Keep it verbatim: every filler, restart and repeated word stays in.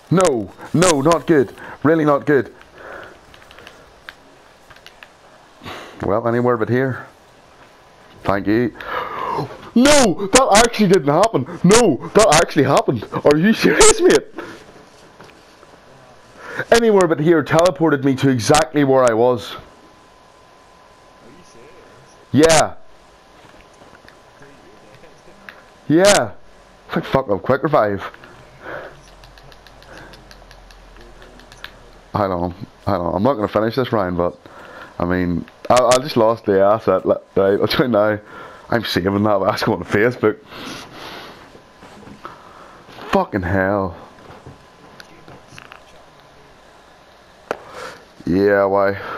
No, no, not good. Really not good. Well, anywhere but here. Thank you. No, that actually didn't happen. No, that actually happened. Are you serious, mate? Anywhere but here teleported me to exactly where I was. Are you serious? Yeah. Yeah. It's like fuck up quick revive. Hold on, hold on. I'm not going to finish this round, but I mean, I, I just lost the asset. Right, I'll try now. I'm saving that. But I go on Facebook. Fucking hell. Yeah, why?